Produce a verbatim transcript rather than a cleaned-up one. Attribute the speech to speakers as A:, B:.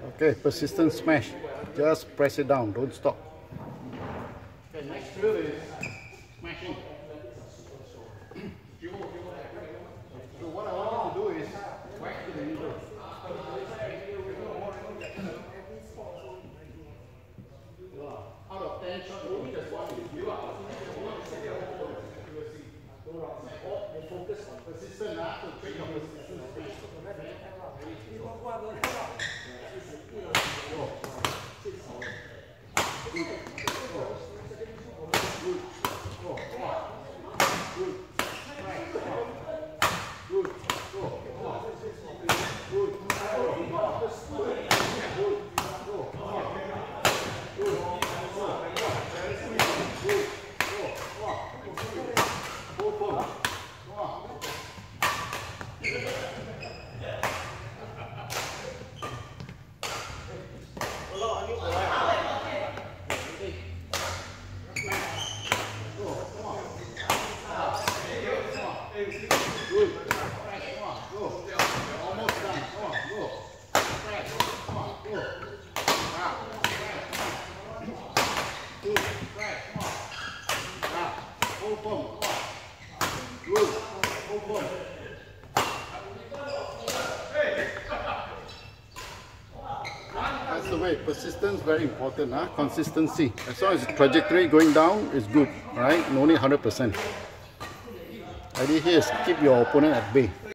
A: Okay, persistent smash. Just press it down, don't stop. Okay, next drill is smashing. So what I want you to do is whack to the needle. Out of ten shots, only just one is you are. Focus on persistent now to train your persistent smash. That's the way. Persistence very important, huh? Consistency. As long as the trajectory going down is good, right? No need one hundred percent. Idea here is keep your opponent at bay.